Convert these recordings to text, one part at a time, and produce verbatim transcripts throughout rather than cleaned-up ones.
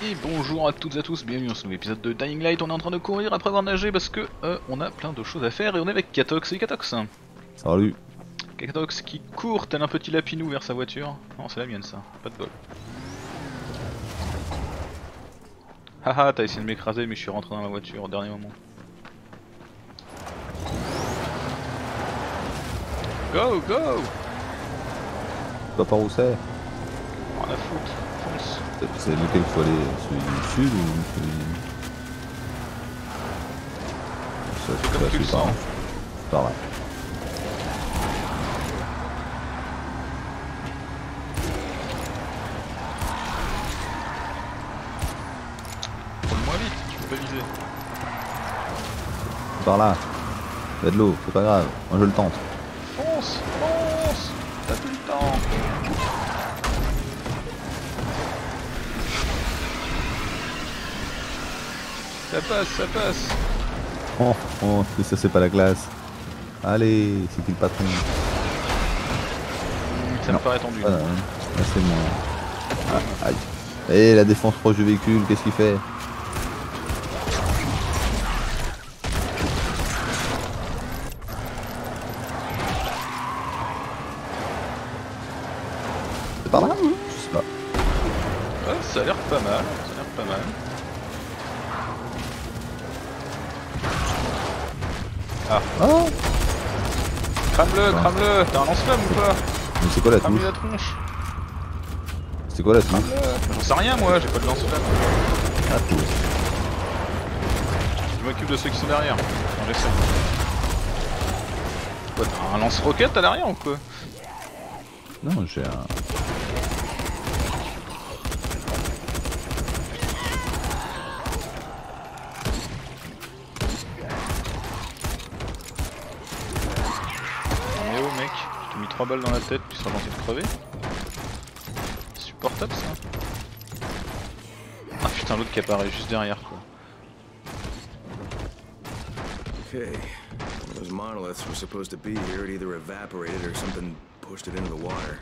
Et bonjour à toutes et à tous, bienvenue dans ce nouvel épisode de Dying Light. On est en train de courir après avoir nagé parce que euh, on a plein de choses à faire et on est avec Katox. Salut Katox. Salut. Katox qui court tel un petit lapinou vers sa voiture. Non, c'est la mienne ça, pas de bol. Haha, t'as essayé de m'écraser mais je suis rentré dans la voiture au dernier moment. Go, go. Tu vois par où c'est? Rien à foutre, fonce. C'est lequel qu'il faut aller? Celui du sud ou celui... Ça, Fais comme tu le sens. Par là. Roule-moi vite, je peux pas viser. Par là. Il y a de l'eau, c'est pas grave. Moi je le tente. Fonce, fonce. T'as plus le temps. Ça passe, ça passe. Oh, oh, ça c'est pas la classe. Allez, c'est qui le patron? Ça Non. me paraît tendu. Ah, là, là c'est moi. Ah, aïe. Et la défense proche du véhicule, qu'est-ce qu'il fait? C'est par là? Je sais pas. Ouais, ça a l'air pas mal, ça a l'air pas mal. Ah, Oh, crame-le, crame-le, t'as un lance-flamme ou pas? mais c'est quoi la Crame-lui touche? la tronche. C'est quoi la touche? Crame-le. J'en sais rien moi, j'ai pas de lance-flamme. Ah, cool. Je m'occupe de ceux qui sont derrière. Non, j'essaie. Quoi, t'as un lance-roquette à l'arrière ou quoi? Non, j'ai un... Mais oh mec, je t'ai mis trois balles dans la tête, tu seras gentil de crever. Supportable ça. Ah putain, l'autre qui apparaît juste derrière quoi. Okay, one of those monoliths were supposed to be here. It either evaporated or something pushed it into the water.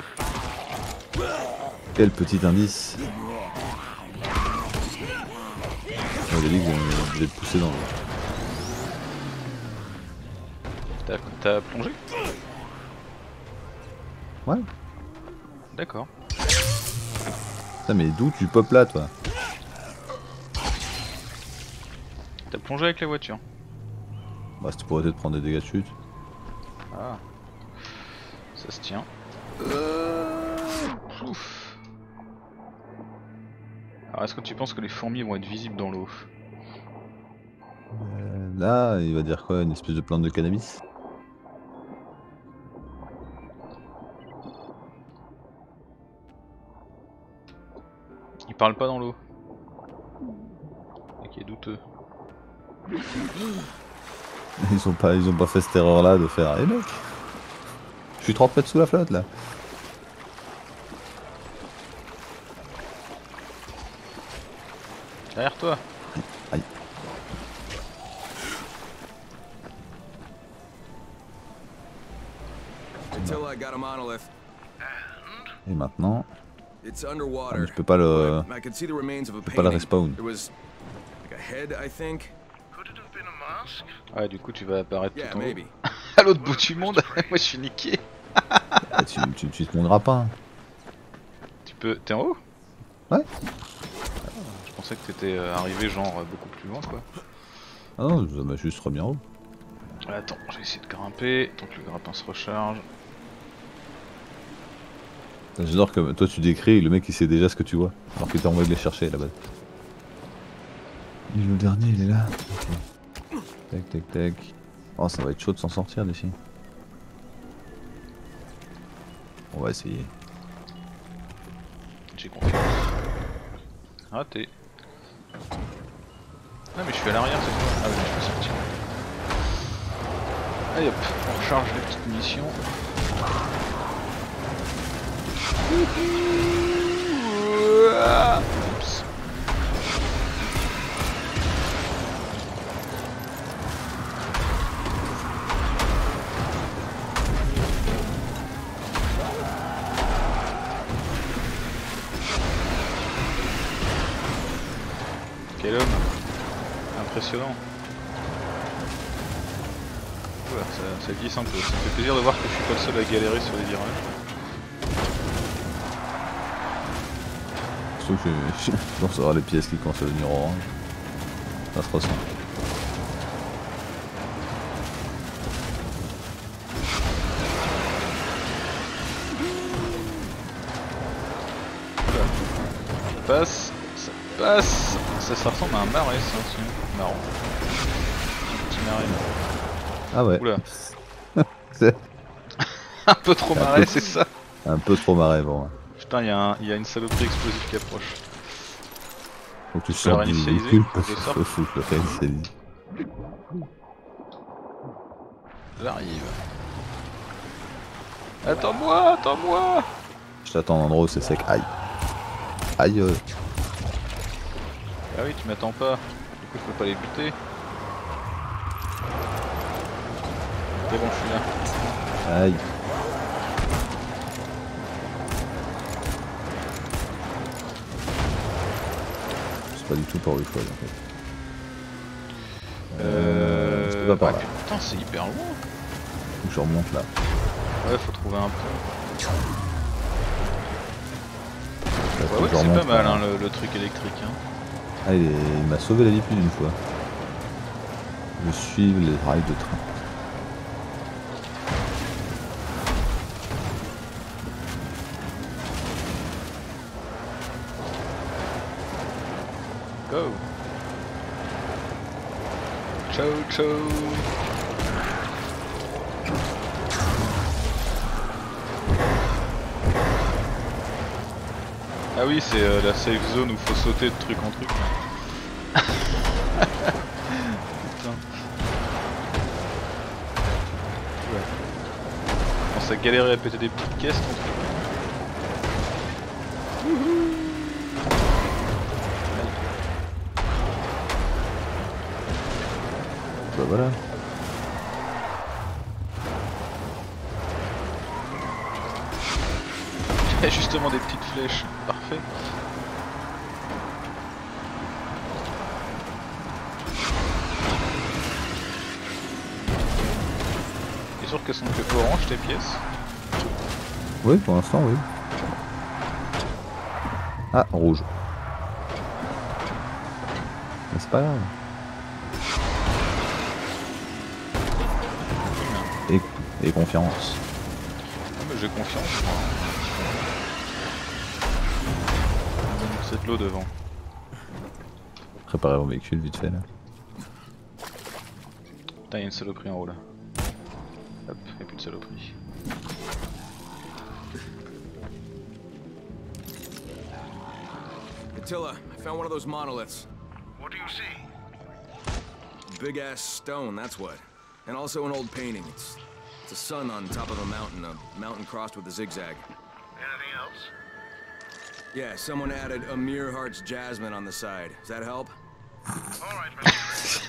Quel petit indice. J'avais dit que je devais te pousser dans le... T'as t'as plongé? Ouais. D'accord. Putain, mais d'où tu pop là, toi? T'as plongé avec la voiture. Bah, tu pourrais peut-être prendre des dégâts de chute. Ah. Ça se tient. Euh... Ouf. Alors est-ce que tu penses que les fourmis vont être visibles dans l'eau? Euh, là, il va dire quoi? Une espèce de plante de cannabis? Il parle pas dans l'eau. Et qui est douteux. Ils ont pas, ils ont pas fait cette erreur là de faire. Eh mec, je suis trente mètres sous la flotte là. Derrière toi. Aïe. Until I got a monolith. Et maintenant, It's ah, mais underwater. je peux pas le, but I can see the remains of a je peux pas le painting. respawn. There was like a head, I think. Ouais, du coup tu vas apparaître Yeah, tout en haut. maybe. À l'autre bout du monde. Moi je suis niqué. Ah, tu, tu, tu te mon grappin. Tu peux. T'es en haut? Ouais. Je pensais que t'étais euh, arrivé genre euh, beaucoup plus loin quoi. Ah non, ça m'a juste remis en haut. Attends, je vais essayer de grimper tant que le grappin se recharge. J'adore que toi tu décris et le mec il sait déjà ce que tu vois. Alors que t'es envoyé de les chercher là-bas. Et le dernier il est là. Ok. Tac tac tac. Oh, ça va être chaud de s'en sortir d'ici. On va essayer. J'ai confiance. Raté. Ah mais je suis à l'arrière cette fois. Ah oui, je peux sortir. Allez hop, on recharge les petites munitions. Oups. l'homme. Impressionnant. Voilà, ça, ça glisse un peu. Ça me fait plaisir de voir que je suis pas le seul à galérer sur les virages. Sauf que je pense avoir les pièces qui commencent à devenir orange. Ça se ressent. Ça passe, ça passe. Ça, ça ressemble à un marais, ça aussi. Marrant. Un petit marais. Ah ouais. Oula. C'est Un peu trop Un marais, peu- c'est ça. un peu trop marré bon. Putain, il y, a un- y a une saloperie explosive qui approche. Faut que tu Je peux la sortes du réinitialiser, véhicule faut parce que je qu'il sorte. faut foutre le réinitialiser. J'arrive. Attends-moi, attends-moi. Je t'attends en endroit où c'est sec. Aïe. Aïe. euh. Ah oui, tu m'attends pas. Du coup, je peux pas les buter. C'est bon, je suis là. Aïe. C'est pas du tout par où il faut aller en fait. Euh, c'est pas par ouais, là. putain, c'est hyper loin. Faut que je remonte là. Ouais, faut trouver un pont. Là, faut Ouais, ouais, que je c'est pas remonte, mal là. hein, le, le truc électrique. Hein. Ah, il, est- il m'a sauvé la vie plus d'une fois. Je suis les rails de train. Go. Ciao, ciao. Ah oui, c'est euh, la safe zone où faut sauter de truc en truc. Putain. Ouais. On commence à galérer à péter des petites caisses ton truc. Bah voilà. Il y a justement des petites flèches. Parfait. T'es sûr qu'elles sont que orange tes pièces? Oui, pour l'instant, oui. Ah, rouge. Mais c'est pas grave. Et, et confiance. Ah, mais j'ai confiance. moi. C'est de l'eau devant. Préparez vos véhicules vite fait là. Putain, y'a une saloperie en haut là. Hop, y'a plus de saloperie. Attila, I found one of those monoliths. What do you see? Big ass stone, that's what. And also an old painting. It's it's a sun on top of a mountain, a mountain crossed with a zigzag. Anything else? Yeah, someone added Amir Heart's Jasmine on the side. Does that help? All right, Mister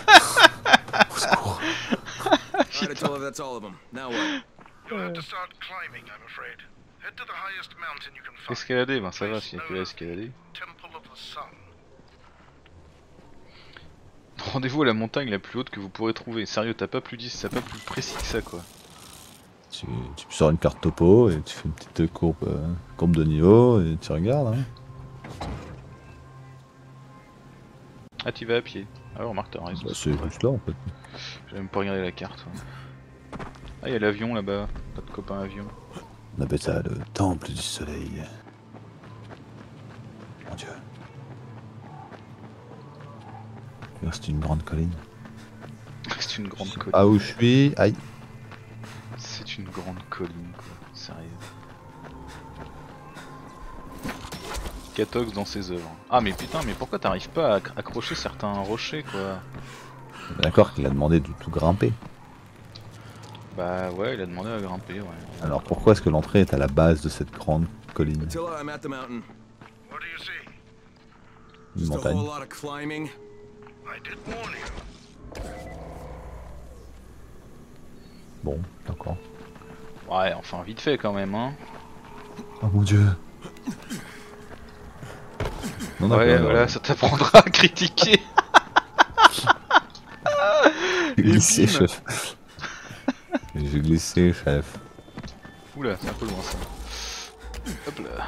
Alright, Attila, that's all of them. Now what? You'll have to start climbing, I'm afraid. Head to the highest mountain you can find. Escalader, ben ça va Place s'il y a que known à as the escalader. Temple of the Sun. Rendez-vous à la montagne la plus haute que vous pourrez trouver. Sérieux, t'as pas plus dit, t'as pas plus précis que ça quoi. Tu, tu sors une carte topo et tu fais une petite courbe, euh, courbe de niveau et tu regardes. Hein. Ah, t'y vas à pied. Ah, remarque, t'as raison. Bah, c'est juste là en fait. J'ai même pas regardé la carte. Ouais. Ah, y'a l'avion là-bas. Notre copain avion. On appelle ça le temple du soleil. Mon dieu. C'est une grande colline. C'est une grande colline. Ah où je suis. Aïe. C'est une grande colline quoi. Sérieux. Catox dans ses œuvres. Ah mais putain, mais pourquoi t'arrives pas à acc- accrocher certains rochers quoi? D'accord qu'il a demandé de tout grimper. Bah ouais, il a demandé à grimper, ouais. Alors pourquoi est-ce que l'entrée est à la base de cette grande colline? Attila, I'm at the mountain. What do you see? Une Just a montagne. whole lot of climbing. I did warn you. Bon, d'accord. Ouais, enfin vite fait quand même, hein. Oh mon dieu. Non, Ouais, d'accord, voilà, ça t'apprendra à critiquer. J'ai glissé, bim. chef. J'ai glissé, chef. Oula, c'est un peu loin ça. Hop là.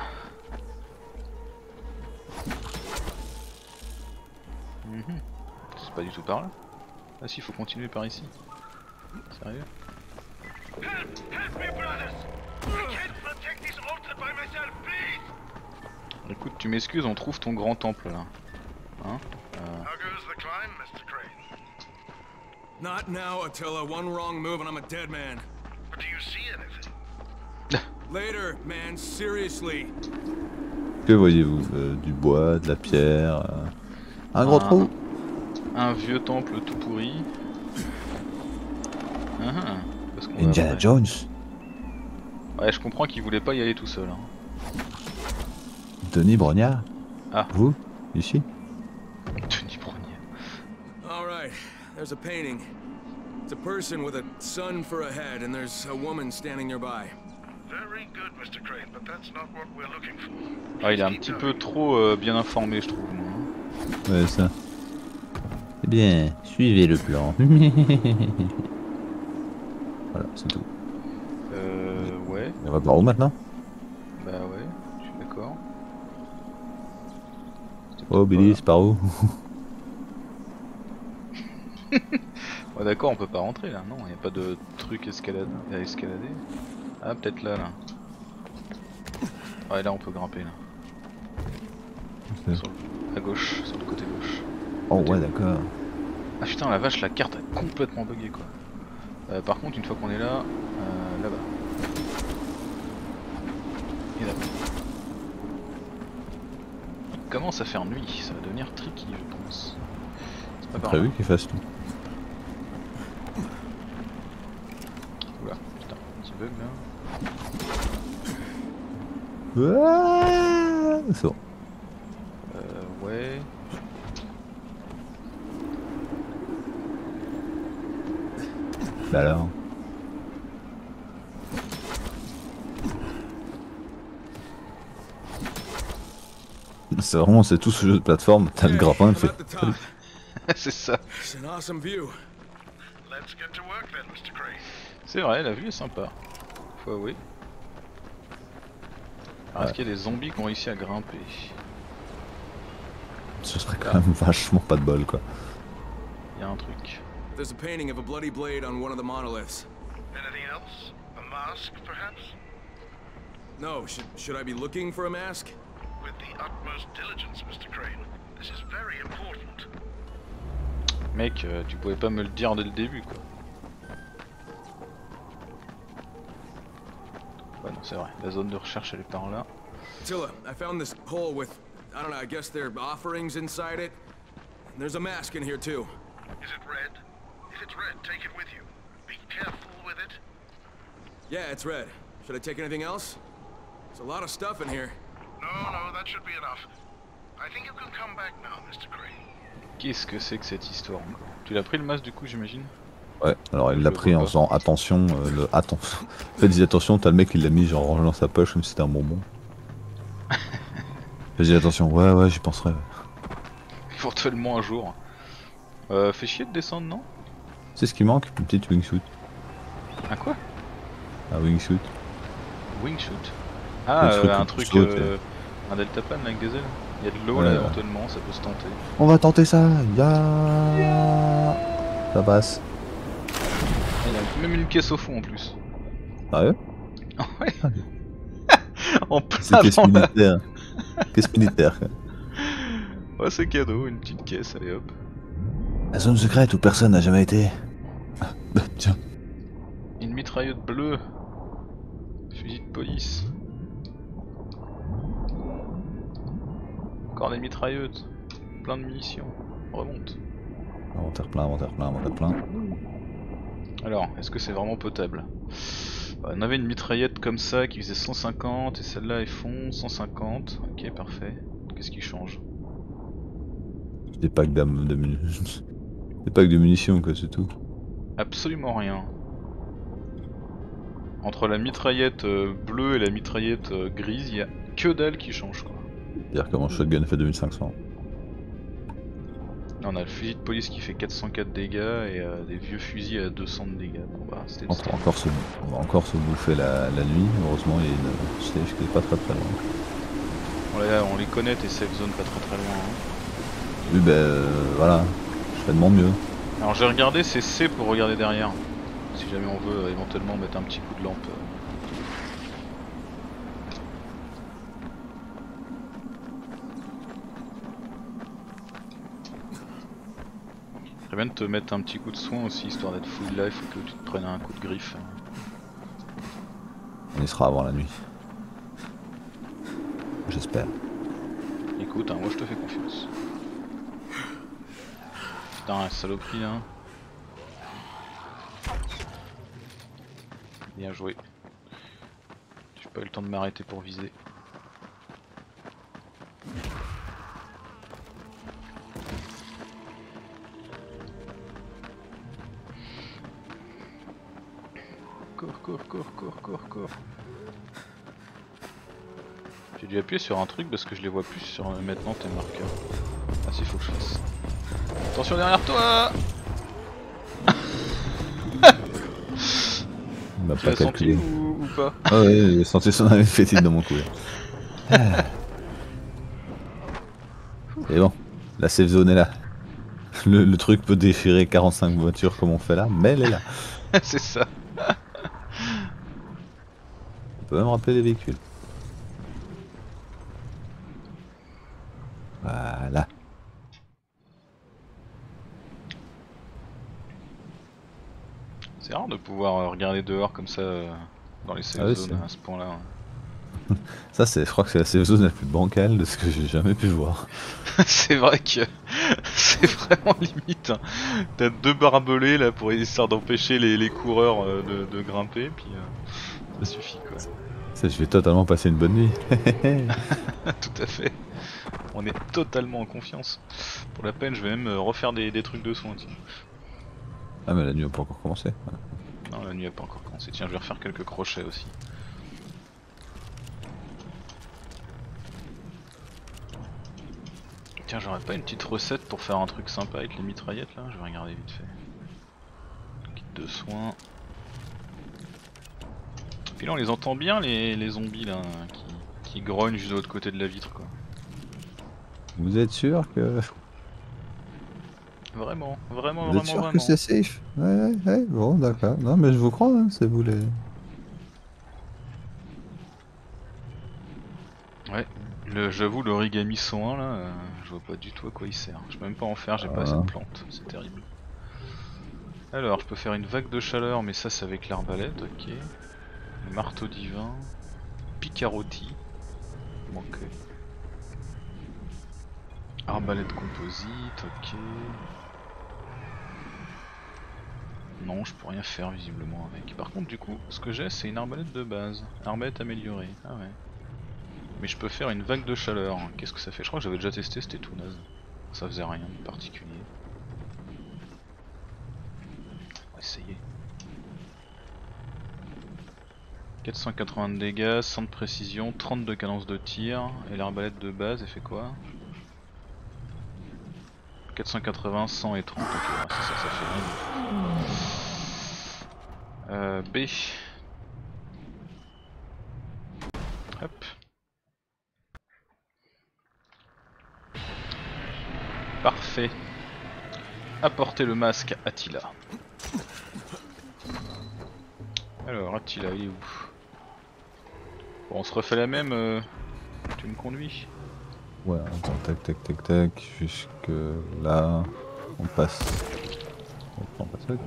Mhm. C'est pas du tout par là. Ah si, faut continuer par ici. Sérieux? Help! Help me, brothers! I can't protect this altar by myself, please! Écoute, tu m'excuses, on trouve ton grand temple là. Hein euh... How goes the climb, Mister Crane? Not now, Attila. One wrong move and I'm a dead man. But do you see anything? Later, man. Seriously. Que voyez-vous? euh, Du bois, de la pierre, euh, un gros Ah. trou. Un vieux temple tout pourri. Ah, ah, parce qu'on va Indiana après. Jones. Ouais, je comprends qu'il voulait pas y aller tout seul. Hein. Denis Brognard. Ah. Vous? Ici? Denis Brognard. All right. There's a painting. It's a person with a sun for a head, and there's a woman standing nearby. Very good, Mister Crane, but that's not what we're looking for. Ah, il est un Keep petit going. peu trop euh, bien informé, je trouve. Moi, hein. Ouais, ça. Eh bien, suivez le plan. Voilà, c'est tout. Euh. Ouais, On va par où maintenant? bah ouais, je suis d'accord. C'était Oh, peut-être Billy, c'est par où? pas là. Ouais, d'accord, on peut pas rentrer là, non, y a pas de truc escalade à escalader. Ah, peut-être là, là. Ouais, là on peut grimper là. C'est- Sur le- à gauche, sur le côté gauche. Oh, ouais, d'accord. Ah putain, la vache, la carte a complètement bugué quoi. Euh, par contre, une fois qu'on est là, euh, là-bas. Et là-bas. Il commence à faire nuit, ça va devenir tricky, je pense. C'est pas par Prévu là. qu'il fasse tout. Oula, putain, petit bug là. Ah, c'est bon. Euh, ouais. Bah alors. C'est vraiment, c'est tout ce jeu de plateforme. T'as le Hey, grappin, I'm il fait. at the top. C'est ça. It's an awesome view. Let's get to work then, Mister Crane. C'est vrai, la vue est sympa. Faut avouer. Alors, est-ce Ouais. qu'il y a des zombies qui ont réussi à grimper? Ce serait quand même vachement pas de bol, quoi. Il y a un truc. There's a painting of a bloody blade on one of the monoliths. Anything else? A mask, perhaps? No, should, should I be looking for a mask? With the utmost diligence, Mister Crane. This is very important. Mec, euh, tu pouvais pas me le dire dès le début quoi. Ouais, non, c'est vrai. La zone de recherche elle est par là. Attila, I found this hole with, I don't know, I guess they're offerings inside it. There's a mask in here too. Is it red? If it's red, take it with you. Be careful with it. Yeah, it's red. Should I take anything else? There's a lot of stuff in here. No, no, that should be enough. I think you can come back now, Mister Crane. Qu'est-ce que c'est que cette histoire encore? Tu l'as pris le masque du coup j'imagine? Ouais, alors il Je l'a le pris vois en pas. faisant attention. Euh, le... Attends. Faites attention, t'as le mec il l'a mis genre rangé dans sa poche comme si c'était un bonbon. Fais attention, ouais, ouais, j'y penserai. Ouais. Éventuellement un jour. Euh, fait chier de descendre non? C'est ce qui manque, une petite wingsuit. Un quoi? Un wingsuit. Wingshoot. Ah, Le truc euh, où un tu truc, sautes, euh, un deltaplane avec des ailes. Il y a de l'eau Ouais, là ouais. éventuellement, ça peut se tenter. On va tenter ça. Ya. Ça passe. Ah, il y a même une caisse au fond en plus. Sérieux? Ouais. En plein C'est caisse dans la... militaire. Caisse militaire. quoi. Ouais, c'est cadeau, une petite caisse, allez hop. La zone secrète où personne n'a jamais été. Ah, bah, tiens. Une mitrailleuse bleue. Fusil de police. Encore des mitrailleuses. Plein de munitions. Remonte. Inventaire plein, inventaire plein, inventaire plein. Alors, est-ce que c'est vraiment potable? Euh, On avait une mitraillette comme ça qui faisait cent cinquante et celle-là elles font cent cinquante. Ok, parfait. Qu'est-ce qui change? Des packs d'am- de munitions. Des packs de munitions, quoi, c'est tout. Absolument rien. Entre la mitraillette euh, bleue et la mitraillette euh, grise, il y a que dalle qui change quoi. Dire que mon shotgun fait deux mille cinq cents. Là, on a le fusil de police qui fait quatre cent quatre dégâts et euh, des vieux fusils à deux cents de dégâts. Bon bah c'était On va encore se, on va encore se bouffer la, la nuit. Heureusement, il y a une safe qui est pas très très loin. on, les, on les connaît tes safe zones pas très très loin. Hein. Oui, ben euh, voilà, je fais de mon mieux. Alors j'ai regardé c'est C pour regarder derrière. Si jamais on veut euh, éventuellement mettre un petit coup de lampe. Euh. Très bien de te mettre un petit coup de soin aussi, histoire d'être full life ou que tu te prennes un coup de griffe. On y sera avant la nuit. J'espère. Écoute, hein, moi je te fais confiance. Putain, saloperie hein. Bien joué. J'ai pas eu le temps de m'arrêter pour viser. Cours, cours, cours, cours, cours, cours. J'ai dû appuyer sur un truc parce que je les vois plus sur euh, maintenant tes marqueurs. Ah si, faut que je fasse. Attention derrière toi. Il m'a Tu pas l'as senti calculé. ou, ou pas? Ah ouais, j'ai senti son âme fétide dans mon cou. Ah. Et bon, la safe zone est là. Le, le truc peut déchirer quarante-cinq voitures comme on fait là, mais elle est là. C'est ça. On peut même rappeler les véhicules. Voilà. C'est rare de pouvoir euh, regarder dehors comme ça euh, dans les safe Ah oui, zones c'est- à ce point-là. hein. Ça, c'est, je crois que c'est la safe zone la plus bancale de ce que j'ai jamais pu voir. C'est vrai que c'est vraiment limite. hein. T'as deux barbelés là pour essayer d'empêcher les, les coureurs euh, de, de grimper, puis euh, ça suffit quoi. Ça, je vais totalement passer une bonne nuit. Tout à fait. On est totalement en confiance. Pour la peine, je vais même euh, refaire des, des trucs de soins. Tiens. Ah, mais la nuit n'a pas encore commencé. Non, la nuit a pas encore commencé. Tiens, je vais refaire quelques crochets aussi. Tiens, j'aurais pas une petite recette pour faire un truc sympa avec les mitraillettes là? Je vais regarder vite fait. Kit de soins. Puis là, on les entend bien les, les zombies là qui, qui grognent juste de l'autre côté de la vitre quoi. Vous êtes sûr que. Vraiment, vraiment, Vous êtes vraiment, sûr vraiment. que c'est safe? Ouais, ouais, ouais, bon, d'accord. Non, mais je vous crois, hein, c'est vous les. Ouais, le- j'avoue l'origami cent un là, euh, je vois pas du tout à quoi il sert. Je peux même pas en faire, j'ai pas assez de plantes, c'est terrible. Alors, je peux faire une vague de chaleur, mais ça c'est avec l'arbalète, ok. Le marteau divin, picarotti, manque. Arbalète composite, ok. Non, je peux rien faire visiblement avec. Par contre, du coup, ce que j'ai, c'est une arbalète de base. Arbalète améliorée, ah ouais. Mais je peux faire une vague de chaleur. Qu'est-ce que ça fait? Je crois que j'avais déjà testé, c'était tout naze. Ça faisait rien de particulier. On va essayer. quatre cent quatre-vingts de dégâts, cent de précision, trente de cadence de tir. Et l'arbalète de base, elle fait quoi? quatre cent quatre-vingts, cent et trente. Ok, ouais, c'est ça, ça fait rien. Euh, B. Hop. Parfait. Apportez le masque à Attila. Alors Attila il est où? Bon, on se refait la même, euh... tu me conduis? Ouais, attends, tac, tac, tac, tac, jusque là, on passe. On passe, ok.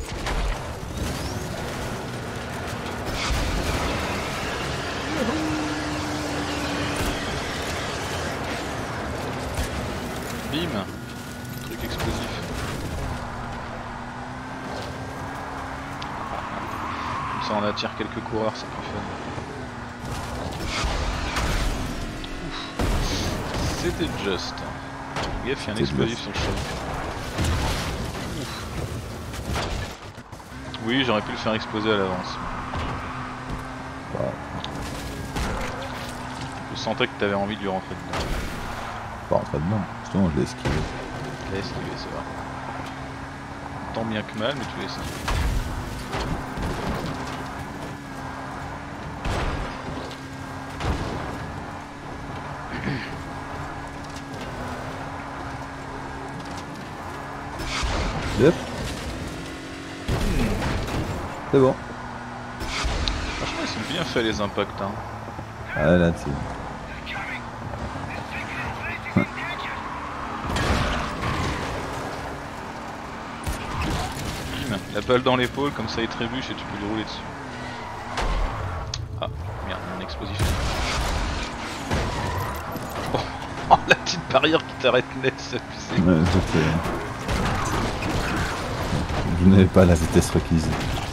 Bim. Truc explosif. Comme ça on attire quelques coureurs, c'est plus fun. C'était juste. Gaffe, il y a un explosif sur le chemin. Oui, j'aurais pu le faire exploser à l'avance. Wow. Le sentais que t'avais envie de lui rentrer dedans. Pas rentrer dedans, justement je l'ai esquivé. Tu l'as esquivé, c'est vrai. Tant bien que mal, mais tu l'as esquivé. Yep. C'est bon. Franchement, ils sont bien faits les impacts. Hein. Ah là, tu... La balle dans l'épaule, comme ça il trébuche et tu peux lui rouler dessus. Ah, merde, un explosif. Oh, oh, la petite barrière qui t'arrête net, c'est abusé. Ouais, c'était... Je n'avais pas la vitesse requise.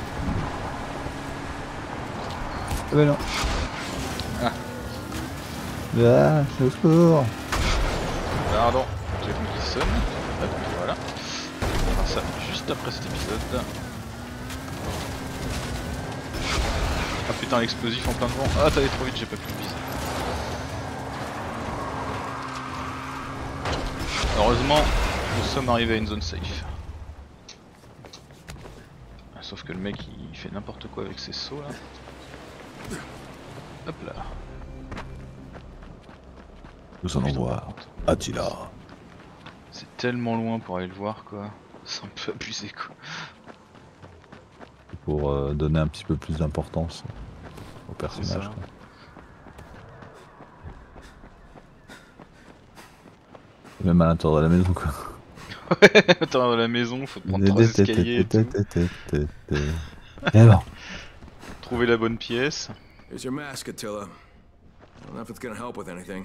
Ah bah non. Ah. Ah, je suis au secours. Pardon, j'ai compris qui sonne. Ah, voilà. On fera ça juste après cet épisode. Ah putain, l'explosif en plein devant. Ah, t'allais trop vite, j'ai pas pu le viser. Heureusement, nous sommes arrivés à une zone safe. Sauf que le mec il fait n'importe quoi avec ses sauts là. Hop là. Nous allons voir Attila. C'est tellement loin pour aller le voir quoi. C'est un peu abusé quoi. Pour euh, donner un petit peu plus d'importance au personnage. Quoi. Même à l'intérieur de la maison quoi. Ouais, à l'intérieur de la maison, faut te prendre trois escaliers et tout. Et alors Trouver la bonne pièce. Here's your mask, Attila. I don't know if it's gonna help with anything.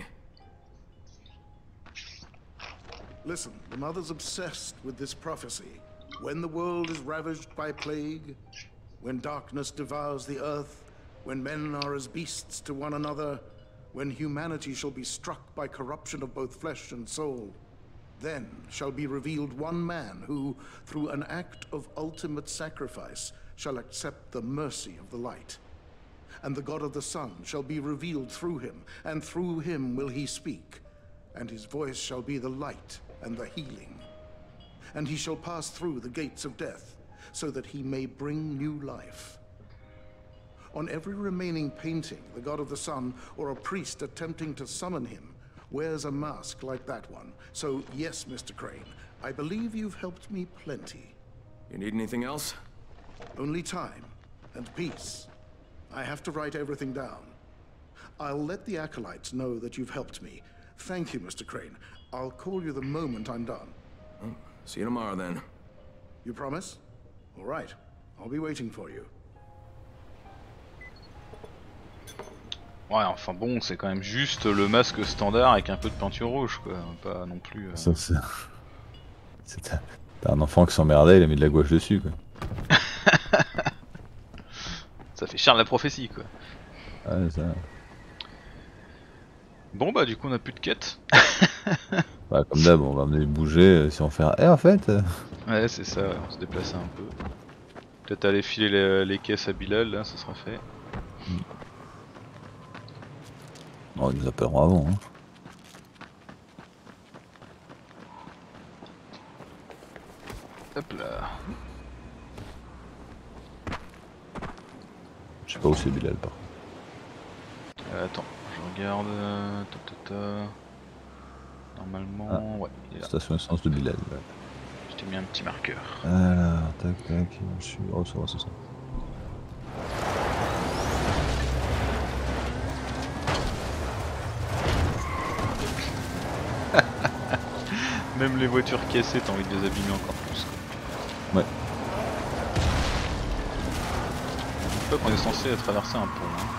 Listen, the Mother's obsessed with this prophecy. When the world is ravaged by plague, when darkness devours the earth, when men are as beasts to one another, when humanity shall be struck by corruption of both flesh and soul, then shall be revealed one man who, through an act of ultimate sacrifice, shall accept the mercy of the light. And the God of the Sun shall be revealed through him, and through him will he speak. And his voice shall be the light and the healing. And he shall pass through the gates of death, so that he may bring new life. On every remaining painting, the God of the Sun, or a priest attempting to summon him, wears a mask like that one. So, yes, Mister Crane, I believe you've helped me plenty. You need anything else? Only time and peace. I have to write everything down. I'll let the Acolytes know that you've helped me. Thank you, Mister Crane. I'll call you the moment I'm done. Oh, see you tomorrow, then. You promise? All right. I'll be waiting for you. Ouais, enfin bon, c'est quand même juste le masque standard avec un peu de peinture rouge, quoi. Pas non plus. Euh... Ça, c'est... c'est un... T'as un enfant qui s'emmerdait, il a mis de la gouache dessus, quoi. Ça fait cher la prophétie, quoi. Ouais, ça. Bon, bah, du coup, on a plus de quête. Bah, comme d'hab, on va amener bouger si on fait un. Eh, en fait. Ouais, c'est ça, ouais, on se déplace un peu. Peut-être aller filer les, les caisses à Bilal, là, ça sera fait. Mm. Oh, ils nous appelleront avant. Hein. Hop là. Je sais pas où c'est Bilal par contre. Euh, attends, je regarde. Euh, ta, ta, ta. Normalement, ah, ouais, il est là. Station essence de Bilal. Ouais. Je t'ai mis un petit marqueur. Alors, tac tac, je suis. Oh, ça va, c'est ça. Même les voitures cassées, t'as envie de les abîmer encore plus. Quoi. Ouais. Je crois qu'on est censé traverser un pont. Hein.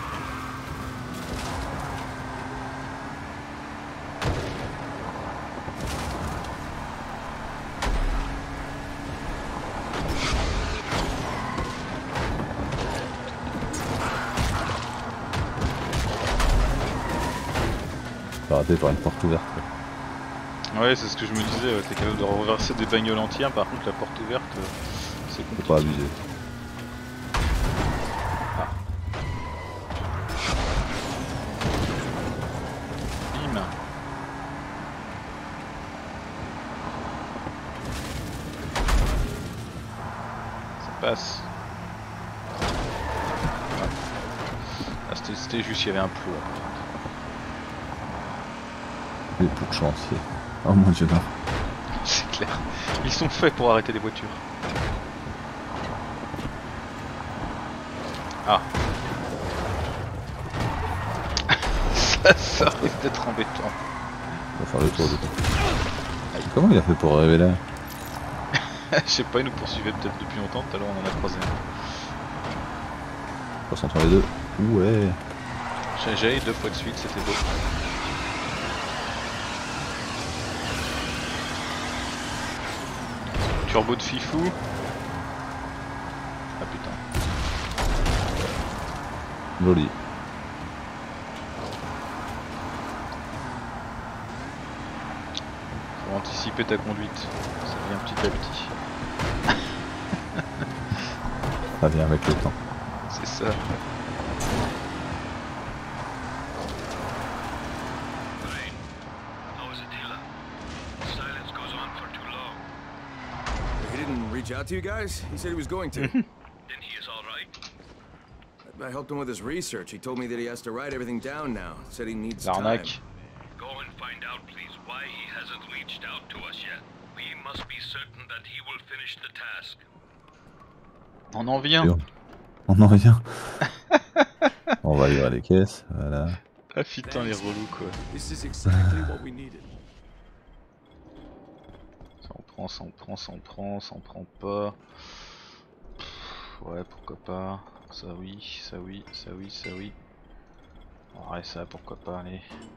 Arrêté par une porte ouverte. Ouais, c'est ce que je me disais, t'es capable de renverser des bagnoles entières, par contre la porte ouverte, euh, c'est compliqué. Faut pas abuser. Ah. Passe. Ah, c'était- C'était juste, il y avait un plot. Les pots de chantier. Oh mon dieu, non. C'est clair. Ils sont faits pour arrêter les voitures. Ah. ça, ça risque d'être embêtant. On va faire le tour du coup. Comment il a fait pour arriver là? Je sais pas, ils nous poursuivaient peut-être depuis longtemps, tout à l'heure on en a croisé un. Passe entre les deux. Ouais. J'ai j'ai deux fois de suite, c'était beau. Turbo de fifou. Ah putain. Joli. Faut anticiper ta conduite, ça vient petit à petit. Ça vient avec le temps. C'est ça. Lorraine, how is Attila? Silence goes on for too long. He didn't reach out to you guys? He said he was going to. Then he is all right? I helped him with his research. He told me that he has to write everything down now. Said he needs time. L'arnaque. Go and find out, please, why he hasn't reached out to us yet. We must be certain that he will finish the task. On en vient. Sûr. On en vient. On va lire les caisses, voilà. Ah putain les relous quoi. This is exactly what we needed. Ça en prend, ça en prend, ça en prend, ça en prend pas. Pff, ouais pourquoi pas. Ça oui, ça oui, ça oui, ça oui. Ouais ça pourquoi pas, allez.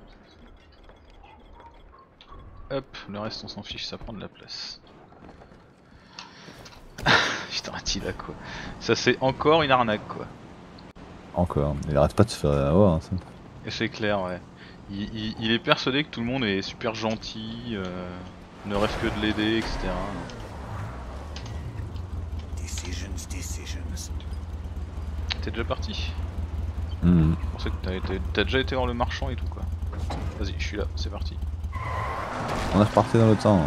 Hop, le reste on s'en fiche, ça prend de la place. Putain Attila quoi. Ça c'est encore une arnaque quoi. Encore. Il arrête pas de se faire avoir. Hein, ça. Et c'est clair ouais. Il, il, il est persuadé que tout le monde est super gentil, euh, ne rêve que de l'aider, et cetera. Decisions, decisions. T'es déjà parti? Mmh. Je pensais que t'as été- t'as déjà été voir le marchand et tout quoi. Vas-y, je suis là, c'est parti. On est reparti dans l'autre sens.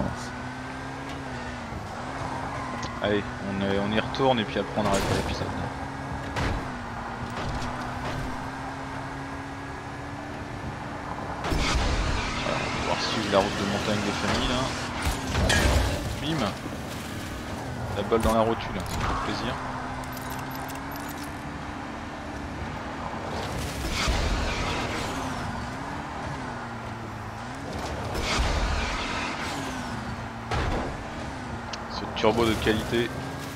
Allez, on, est, on y retourne et puis après on arrête l'épisode. Voilà, on va pouvoir suivre la route de montagne des familles là. Bim. La balle dans la rotule, ça fait plaisir. Ce turbo de qualité.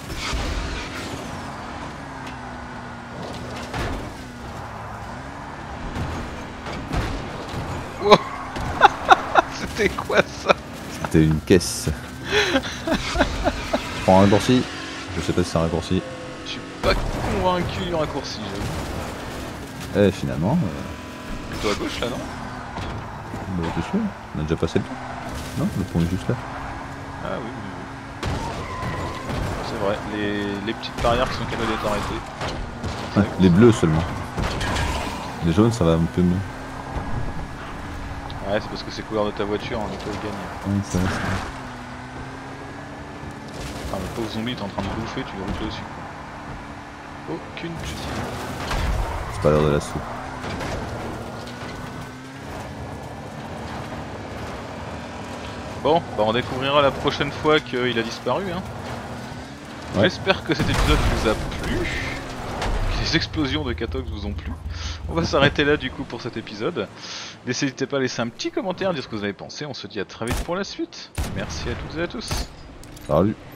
Wow. C'était quoi ça? C'était une caisse. Je prends un raccourci. Je sais pas si c'est un raccourci. Je suis pas convaincu du raccourci, j'avoue. Eh finalement. Euh... Plutôt à gauche là, non? Bah, t'es sûr? On a déjà passé le pont? Non, le pont est juste là. Ah oui, oui, oui. C'est vrai, les, les petites barrières qui sont capables d'être arrêtées. Ouais, les bleus seulement. Les jaunes ça va un peu mieux. Ouais, c'est parce que c'est couleur de ta voiture, en auto il gagne. Ouais, ça va, ça va. Enfin, le pauvre zombie, t'es en train de bouffer, tu lui roules dessus. Quoi. Aucune pitié. C'est pas l'heure de la soupe. Bon, bah on découvrira la prochaine fois qu'il a disparu. Hein. Ouais. J'espère que cet épisode vous a plu, que les explosions de Catox vous ont plu. On va s'arrêter là du coup pour cet épisode. N'hésitez pas à laisser un petit commentaire, dire ce que vous avez pensé. On se dit à très vite pour la suite. Merci à toutes et à tous. Salut.